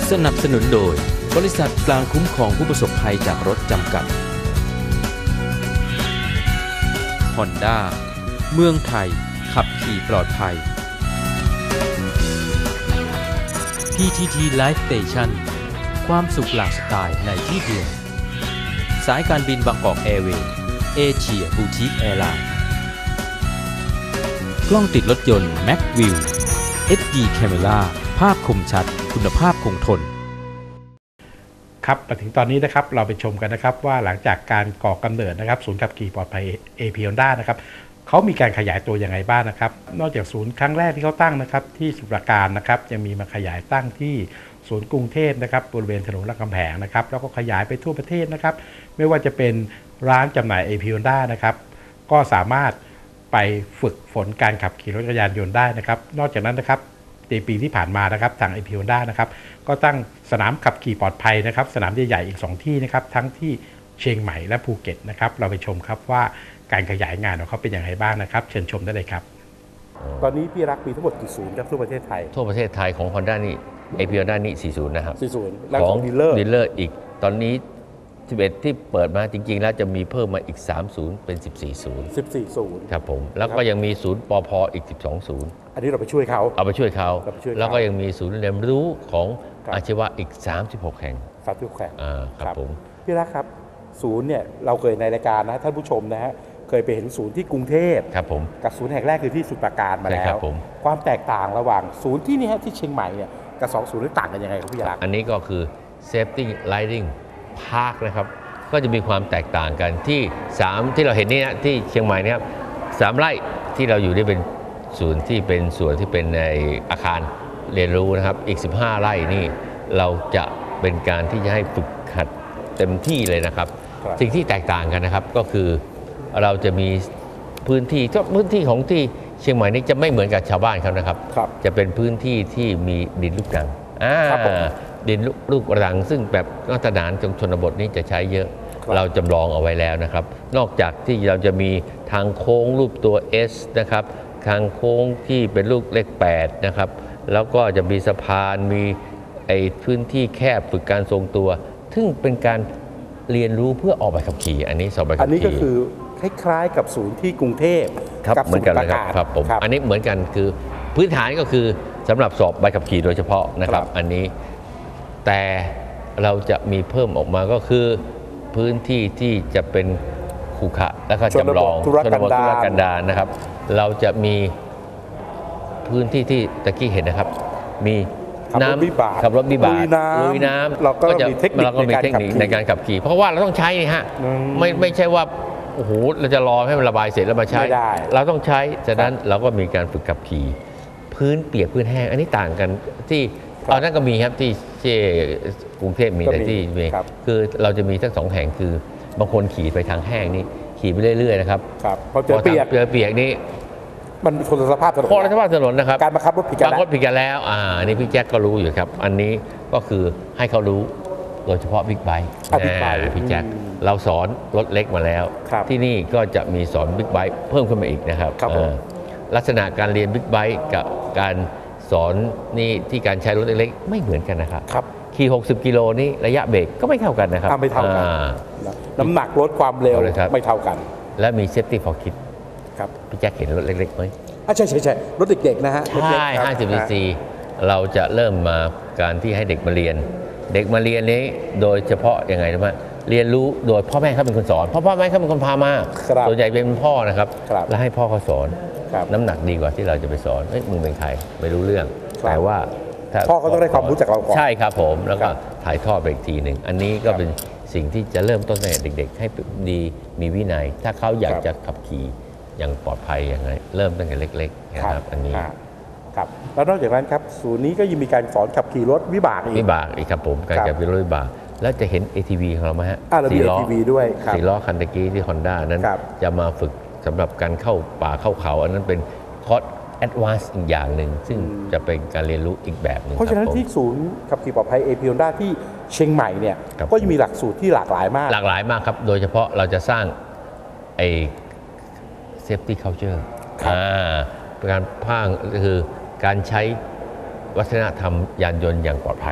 สนับสนุนโดยบริษัทกลางคุ้มครองผู้ประสบภัยจากรถจำกัด Honda เมืองไทยขับขี่ปลอดภัย PTT Life Station ความสุขหลากสไตล์ในที่เดียวสายการบินบางกอกแอร์เวย์เอเชียบูติกแอร์ไลน์กล้องติดรถยนต์ Macview HD Camera ภาพคมชัดคุณภาพคงทนครับมาถึงตอนนี้นะครับเราไปชมกันนะครับว่าหลังจากการก่อกำเนิดนะครับศูนย์ขับขี่ปลอดภัย AP Honda นะครับเขามีการขยายตัวยังไงบ้างนะครับนอกจากศูนย์ครั้งแรกที่เขาตั้งนะครับที่สมุทรปราการนะครับยังมีมาขยายตั้งที่ศูนย์กรุงเทพนะครับบริเวณถนนรามคำแหงนะครับแล้วก็ขยายไปทั่วประเทศนะครับไม่ว่าจะเป็นร้านจำหน่าย AP Honda นะครับก็สามารถไปฝึกฝนการขับขี่รถจักรยานยนต์ได้นะครับนอกจากนั้นนะครับในปีที่ผ่านมานะครับทาง AP Honda นะครับก็ตั้งสนามขับขี่ปลอดภัยนะครับสนามใหญ่ๆอีก2ที่นะครับทั้งที่เชียงใหม่และภูเก็ตนะครับเราไปชมครับว่าการขยายงานของเขาเป็นอย่างไรบ้างนะครับเชิญชมได้เลยครับตอนนี้พี่รักมีทั้งหมดกี่ศูนย์ครับทั่วประเทศไทยทั่วประเทศไทยของ Honda นี่ AP Honda นี่40นะครับ 40แล้วของดีลเลอร์อีกตอนนี้11ที่เปิดมาจริงๆแล้วจะมีเพิ่มมาอีก3ศูนย์เป็น14ศูนย์ครับผมแล้วก็ยังมีศูนย์ปภอีก12ศูนย์อันนี้เราไปช่วยเขาเอาไปช่วยเขาแล้วก็ยังมีศูนย์เรียนรู้ของอาชีวะอีก36แห่ง 36แห่งครับผมพี่รักครับศูนย์เนี่ยเราเคยในรายการนะท่านผู้ชมนะฮะเคยไปเห็นศูนย์ที่กรุงเทพครับผมกับศูนย์แห่งแรกคือที่สมุทรปราการมาแล้วความแตกต่างระหว่างศูนย์ที่นี่ฮะที่เชียงใหม่เนี่ยกับ2ศูนย์นี้ต่างกันยังไงครับพี่รักอันนี้ก็คือ Safety Riding Park นะครับก็จะมีความแตกต่างกันที่3ที่เราเห็นนี่นะที่เชียงใหม่เนี่ย3ไร่ที่เราอยู่ได้เป็นศูนย์ที่เป็นในอาคารเรียนรู้นะครับอีก15ไร่นี่เราจะเป็นการที่จะให้ฝึกหัดเต็มที่เลยนะครับสิ่งที่แตกต่างกันนะครับก็คือเราจะมีพื้นที่ของที่เชียงใหม่นี่จะไม่เหมือนกับชาวบ้านเขานะครับจะเป็นพื้นที่ที่มีดินลูกรังดินลูกรังซึ่งแบบมาตรฐานชนบทนี้จะใช้เยอะเราจำลองเอาไว้แล้วนะครับนอกจากที่เราจะมีทางโค้งรูปตัว S นะครับทางโค้งที่เป็นลูกเลข8นะครับแล้วก็จะมีสะพานมีพื้นที่แคบฝึกการทรงตัวซึ่งเป็นการเรียนรู้เพื่อออกใบขับขี่อันนี้สอบใบขับขี่อันนี้ก็คือคล้ายๆกับศูนย์ที่กรุงเทพกับเหมือนกันเลยครับผมอันนี้เหมือนกันคือพื้นฐานก็คือสำหรับสอบใบขับขี่โดยเฉพาะนะครับอันนี้แต่เราจะมีเพิ่มออกมาก็คือพื้นที่ที่จะเป็นขรุขระและก็จำลองชนบทธุรกันดารนะครับเราจะมีพื้นที่ที่ตะกี้เห็นนะครับมีน้ำขับรถวิบากลุยน้ำเราก็มีเทคนิคในการขับขี่เพราะว่าเราต้องใช้นี่ฮะไม่ใช่ว่าโอ้โหเราจะรอให้มันระบายเสร็จแล้วมาใช้เราต้องใช้ฉะนั้นเราก็มีการฝึกขับขี่พื้นเปียกพื้นแห้งอันนี้ต่างกันที่นั่นก็มีครับที่กรุงเทพมีแต่ที่คือเราจะมีทั้ง2แห่งคือบางคนขี่ไปทางแห้งนี่ขี่ไปเรื่อยๆนะครับพอเจอเปียกนี่มันคนละสภาพถนนนะครับการบังคับรถผิดกันแล้วนี่พี่แจ็คก็รู้อยู่ครับอันนี้ก็คือให้เขารู้โดยเฉพาะบิ๊กไบค์พี่แจ็คเราสอนรถเล็กมาแล้วที่นี่ก็จะมีสอนบิ๊กไบค์เพิ่มขึ้นมาอีกนะครับลักษณะการเรียนบิ๊กไบค์กับการสอนนี่ที่การใช้รถเล็กๆไม่เหมือนกันนะครับขี่60กิโลนี่ระยะเบรกก็ไม่เท่ากันนะครับไม่เท่ากันน้ำหนักรถความเร็วไม่เท่ากันและมี Safety for Kids ครับพี่แจ็คเห็นรถเล็กๆไหมใช่รถเด็กๆนะฮะใช่50 cc เราจะเริ่มมาการที่ให้เด็กมาเรียนนี้โดยเฉพาะยังไงรู้ไหมเรียนรู้โดยพ่อแม่เขาเป็นคนสอนพ่อแม่เขาเป็นคนพามาส่วนใหญ่เป็นพ่อนะครับแล้วให้พ่อเขาสอนน้ำหนักดีกว่าที่เราจะไปสอนมึงเป็นใครไม่รู้เรื่องแต่ว่าพ่อเขาต้องได้ความรู้จากเราก่อนใช่ครับผมแล้วก็ถ่ายทอดไปอีกทีหนึ่งอันนี้ก็เป็นสิ่งที่จะเริ่มต้นตั้งแต่เด็กๆให้ดีมีวินัยถ้าเขาอยากจะขับขี่อย่างปลอดภัยอย่างไรเริ่มตั้งแต่เล็กๆนะครับอันนี้ครับแล้วนอกจากนั้นครับศูนย์นี้ก็ยังมีการสอนขับขี่รถวิบากอีกครับผมการขับขี่รถวิบากแล้วจะเห็น ATV ของเราไหมฮะ 4 ล้อ ATV ด้วย 4 ล้อคันตะกี้ที่ Honda นั้นจะมาฝึกสำหรับการเข้าป่าเข้าเขาอันนั้นเป็นคอร์สแอดวานซ์อีกอย่างหนึ่งซึ่งจะเป็นการเรียนรู้อีกแบบหนึ่งเพราะฉะนั้นที่ศูนย์ขับขี่ปลอดภัย AP Honda ที่เชียงใหม่เนี่ยก็จะมีหลักสูตรที่หลากหลายมากครับโดยเฉพาะเราจะสร้างsafety culture การพางคือการใช้วัฒนธรรมยานยนต์อย่างปลอดภัย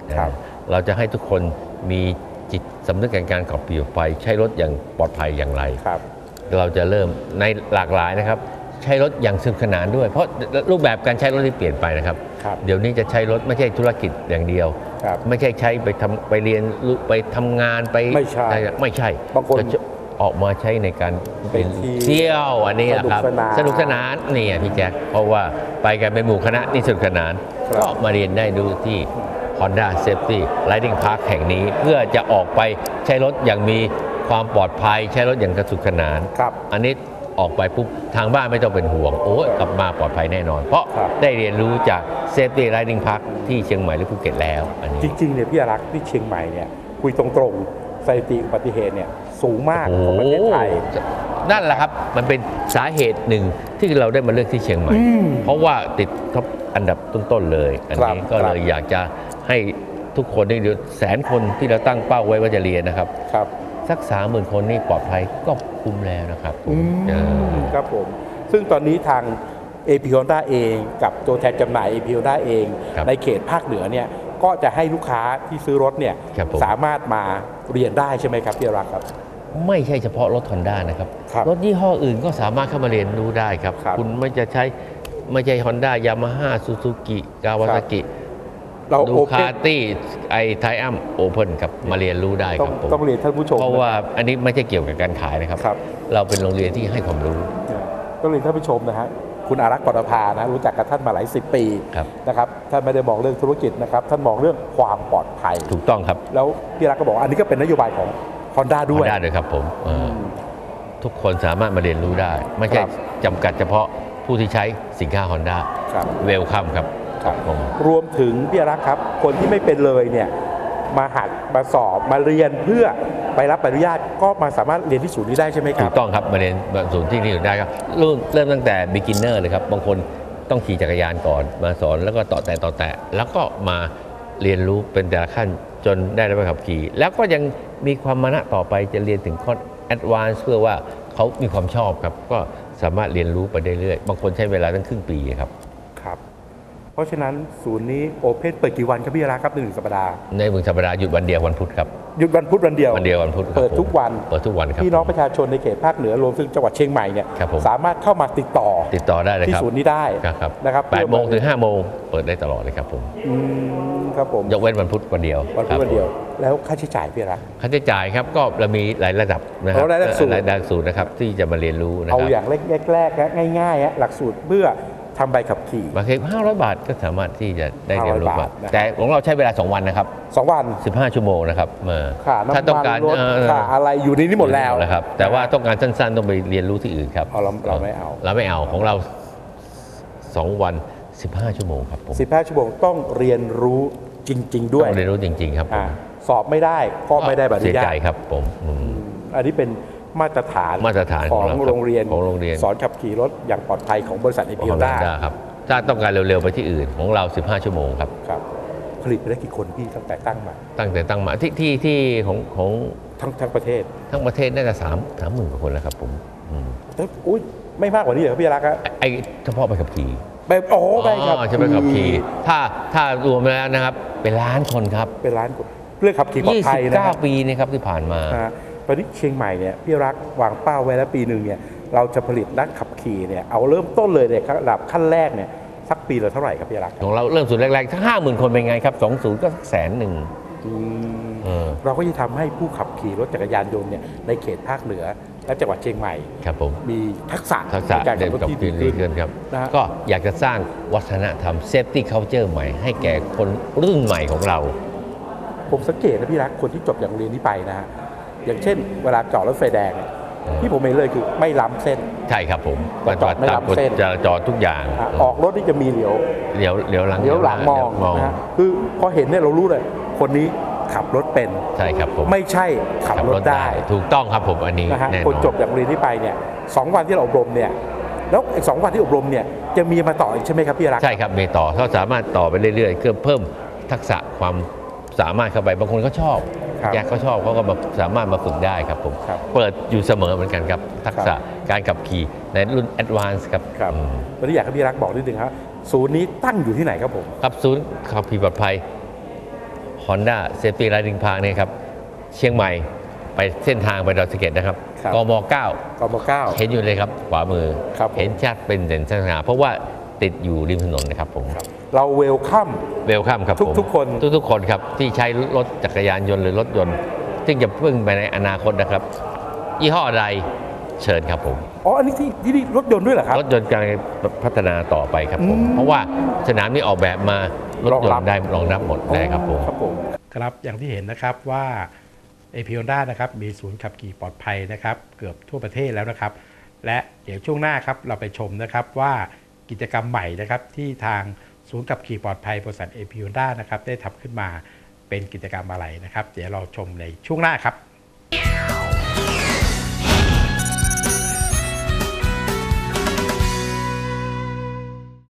เราจะให้ทุกคนมีจิตสำนึกแห่งการขับขี่ออกไปใช้รถอย่างปลอดภัยอย่างไรเราจะเริ่มในหลากหลายนะครับใช้รถอย่างสนุกสนานด้วยเพราะรูปแบบการใช้รถที่เปลี่ยนไปนะครับเดี๋ยวนี้จะใช้รถไม่ใช่ธุรกิจอย่างเดียวไม่ใช่ใช้ไปเรียนไปทำงานไปไม่ใช่บางคนออกมาใช้ในการเป็นเที่ยวอันนี้นะครับสนุกสนานนี่พี่แจ๊คเพราะว่าไปกันเป็นหมู่คณะนี่สนุกสนานก็มาเรียนได้ดูที่ Honda Safety Riding Park แห่งนี้เพื่อจะออกไปใช้รถอย่างมีความปลอดภัยใช้รถอย่างสนุกสนานอันนี้ออกไปปุ๊บทางบ้านไม่ต้องเป็นห่วงโอ้ยกลับมาปลอดภัยแน่นอนเพราะได้เรียนรู้จาก Safety Riding Park ที่เชียงใหม่หรือภูเก็ตแล้วอันนี้จริงๆเนี่ยพี่อารักษ์ที่เชียงใหม่เนี่ยคุยตรงๆสถิติอุบัติเหตุเนี่ยสูงมากของประเทศไทยนั่นแหละครับมันเป็นสาเหตุหนึ่งที่เราได้มาเลือกที่เชียงใหม่เพราะว่าติดท็อปอันดับต้นๆเลยอันนี้ก็เลยอยากจะให้ทุกคนได้ดู100,000 คนที่เราตั้งเป้าไว้ว่าจะเรียนนะครับสัก 30,000 คนนี่ปลอดภัยก็คุ้มแล้วนะครับครับผมซึ่งตอนนี้ทาง AP Honda เองกับตัวแทนจำหน่าย AP Honda เองในเขตภาคเหนือเนี่ยก็จะให้ลูกค้าที่ซื้อรถเนี่ยสามารถมาเรียนได้ใช่ไหมครับพี่รักครับไม่ใช่เฉพาะรถ Honda นะครับรถยี่ห้ออื่นก็สามารถเข้ามาเรียนรู้ได้ครับคุณไม่จะใช้ไม่ใช่ Honda Yamaha Suzuki Kawasakiดูคาตี้ไอไทอัมโอเพ่นครับมาเรียนรู้ได้ครับผมต้องเรียนท่านผู้ชมเพราะว่าอันนี้ไม่ใช่เกี่ยวกับการขายนะครับเราเป็นโรงเรียนที่ให้ความรู้ต้องเรียนท่านผู้ชมนะฮะคุณอารักษ์ ปตภานะรู้จักกับท่านมาหลาย10 ปีนะครับท่านไม่ได้มองเรื่องธุรกิจนะครับท่านมองเรื่องความปลอดภัยถูกต้องครับแล้วพี่รักษ์ก็บอกอันนี้ก็เป็นนโยบายของ Honda ด้วย Honda ด้วยครับผมทุกคนสามารถมาเรียนรู้ได้ไม่ใช่จำกัดเฉพาะผู้ที่ใช้สินค้า Honda เวลคัมครับรวมถึงพี่รักครับคนที่ไม่เป็นเลยเนี่ยมาหัดมาสอบมาเรียนเพื่อไปรับใบอนุญาตก็มาสามารถเรียนที่ศูนย์นี้ได้ใช่ไหมครับถูกต้องครับมาเรียนศูนย์ที่นี่ได้ครับเริ่มตั้งแต่ beginner เลยครับบางคนต้องขี่จักรยานก่อนมาสอนแล้วก็ต่อแต่แล้วก็มาเรียนรู้เป็นแต่ละขั้นจนได้ใบขับขี่แล้วก็ยังมีความมานะต่อไปจะเรียนถึงข้อ advance เพื่อว่าเขามีความชอบครับก็สามารถเรียนรู้ไปเรื่อยๆบางคนใช้เวลาตั้งครึ่งปีครับเพราะฉะนั้นศูนย์นี้โอเพนเปิดกี่วันครับพี่รักครับ1 สัปดาห์ใน1 สัปดาห์หยุดวันเดียววันพุธครับหยุดวันพุธวันเดียววันพุธเปิดทุกวันครับพี่น้องประชาชนในเขตภาคเหนือรวมถึงจังหวัดเชียงใหม่เนี่ยสามารถเข้ามาติดต่อได้เลยครับที่ศูนย์นี้ได้นะครับ8 โมงถึง 5 โมงเปิดได้ตลอดเลยครับผมครับผมยกเว้นวันพุธวันเดียวแล้วค่าใช้จ่ายพี่รักค่าใช้จ่ายครับก็เรามีหลายระดับนะครับหลายหลักสูตรนะครับที่จะมาเรียนรู้นะครับเอาอย่างแรกง่ายๆหลักสูตรเพื่อทำใบขับขี่บางที500 บาทก็สามารถที่จะได้เรียนรู้แต่ของเราใช้เวลา2 วันนะครับ 2 วัน 15 ชั่วโมงนะครับถ้าต้องการอะไรอยู่ในนี้หมดแล้วนะครับแต่ว่าต้องการสั้นๆต้องไปเรียนรู้ที่อื่นครับเราไม่เอาของเรา2 วัน15 ชั่วโมงครับผม 15 ชั่วโมงต้องเรียนรู้จริงๆด้วยต้องเรียนรู้จริงๆครับสอบไม่ได้ก็ไม่ได้ใบอนุญาตเสียใจครับผมอันนี้เป็นมาตรฐานของโรงเรียนสอนขับขี่รถอย่างปลอดภัยของบริษัทเอพีโอด้าครับถ้าต้องการเร็วๆไปที่อื่นของเรา15 ชั่วโมงครับผลิตไปได้กี่คนพี่ตั้งแต่ตั้งมาที่ของทั้งประเทศน่าจะ30,000 กว่าคนแล้วครับผมอุ้ยไม่มากกว่านี้เหรอพี่รักครับไอเฉพาะใบขับขี่ใบขับขี่ถ้ารวมแล้วนะครับเป็นล้านคนครับเป็นล้านคนเรื่องขับขี่ปลอดภัยนะ 29 ปีนะครับที่ผ่านมาตอนนี้เชียงใหม่เนี่ยพี่รักวางเป้าไว้แล้วปีหนึ่งเนี่ยเราจะผลิตนักขับขี่เนี่ยเอาเริ่มต้นเลยเนี่ยระดับขั้นแรกเนี่ยสักปีละเท่าไหร่ครับพี่รักของเราเริ่มศูนย์แรกๆทั้ง 50,000 คนเป็นไงครับ20,000ก็100,000 เราก็จะทำให้ผู้ขับขี่รถจักรยานยนต์เนี่ยในเขตภาคเหนือและจังหวัดเชียงใหม่ครับผมมีทักษะการขับรถที่ดีขึ้นครับก็อยากจะสร้างวัฒนธรรม Safety Culture ใหม่ให้แก่คนรุ่นใหม่ของเราผมสังเกตนะพี่รักคนที่จบอย่างเรียนนี้ไปนะฮะอย่างเช่นเวลาจอดรถไฟแดงที่ผมเห็นเลยคือไม่ล้ำเส้นใช่ครับผมจอดตามกฎจราจรทุกอย่างออกรถที่จะมีเหลียวหลังมองนะคือพอเห็นเนี่ยเรารู้เลยคนนี้ขับรถเป็นใช่ครับผมไม่ใช่ขับรถได้ถูกต้องครับผมอันนี้นะฮะคนจบจากเรียนนี้ไปเนี่ย2 วันที่เราอบรมเนี่ยแล้วอีก2 วันที่อบรมเนี่ยจะมีมาต่ออีกใช่ไหมครับพี่รักใช่ครับมีต่อเขาสามารถต่อไปเรื่อยๆเพื่อเพิ่มทักษะความสามารถเข้าไปบางคนก็ชอบเขาชอบเขาก็สามารถมาฝึกได้ครับผมเปิดอยู่เสมอเหมือนกันครับทักษะการขับขี่ในรุ่น Advance ครับวันนี้อยากให้พี่รักบอกนิดนึงครับศูนย์นี้ตั้งอยู่ที่ไหนครับผมครับศูนย์ขับขี่ปลอดภัย Honda Safety Riding Park เนี่ยครับเชียงใหม่ไปเส้นทางไปดอยสะเก็ดนะครับครับกมกม 9 เห็นอยู่เลยครับขวามือครับผมเห็นชัดเป็นเด่นสง่าเพราะว่าติดอยู่ริมถนนนะครับผมเราเวลคัมเวลคัมครับผมทุกๆคนทุกๆคนครับที่ใช้รถจักรยานยนต์หรือรถยนต์ซึ่งจะพึ่งไปในอนาคตนะครับยี่ห้อใดเชิญครับผมอ๋ออันนี้ที่นี่รถยนต์ด้วยเหรอครับรถยนต์กำลังพัฒนาต่อไปครับผมเพราะว่าสนามนี้ออกแบบมารถยนต์ได้รองรับหมดได้ครับผมครับอย่างที่เห็นนะครับว่า AP Honda นะครับมีศูนย์ขับขี่ปลอดภัยนะครับเกือบทั่วประเทศแล้วนะครับ และเดี๋ยวช่วงหน้าครับเราไปชมนะครับว่ากิจกรรมใหม่นะครับที่ทางศูนย์ขับขี่ปลอดภัยบริษัท AP Honda นะครับได้ทำขึ้นมาเป็นกิจกรรมอะไรนะครับเดี๋ยวเราชมในช่วงหน้าครับ